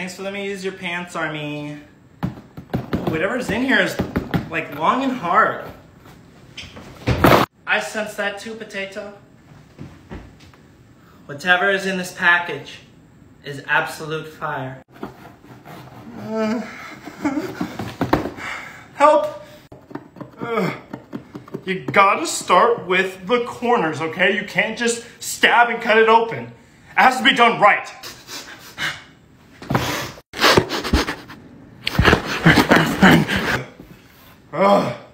Thanks for letting me use your pants, Army. Whatever's in here is like long and hard. I sense that too, Potato. Whatever is in this package is absolute fire. Help! You gotta start with the corners, okay? You can't just stab and cut it open. It has to be done right. Ugh.